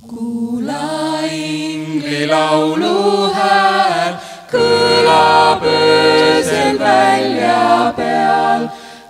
Kuula ingli laulu hääl, kõlab öösel välja peal.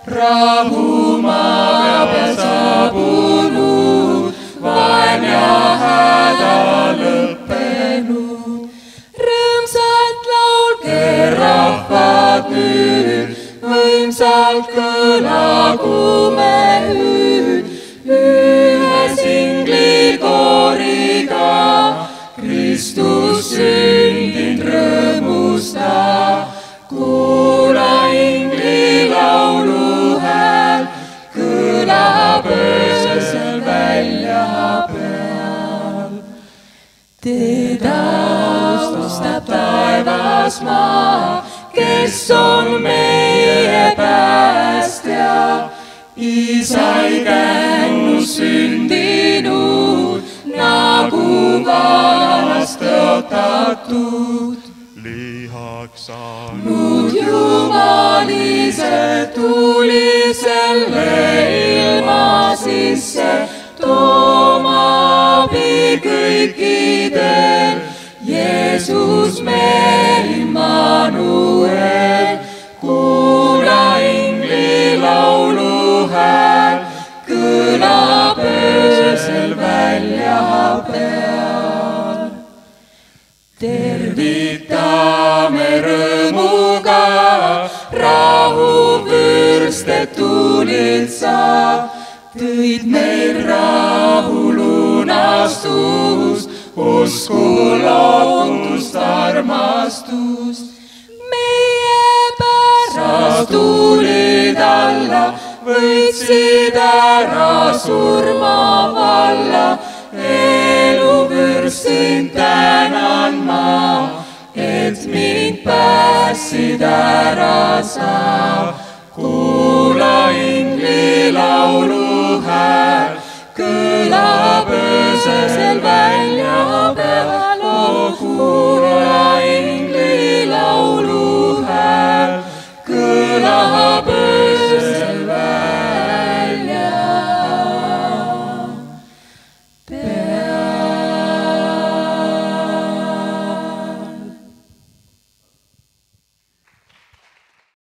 Rahumaa peal saabunud, vaen ja häda lõppenud. Rõõmsalt laulge rahvad nüüd, võimsalt kõlagu me hüüd. Ühes inglikooriga Kristus sündinud rõõmusta. Kuula ingli laulu hääl, kõlab öösel välja peal. Teda austab taevas maa, kes on meie päästja. Isai kännus sündinud, nagu vanast tõotatud. Lihaks saanud Jumal ise tuli selle ilma sisse, tooma abi kõikidel. Jeesus meil Immanuel, kuula ingli laulu hääl, kõlab öösel välja peal. Tervitame rõõmuga, rahuvürste tulid sa, tõid meil rahulunastust, usku, lootust, armastust. Meie pärast tulid alla, võitsid ära surma valla. Eluvürst sind tänan ma, et mind päästsid ära sa.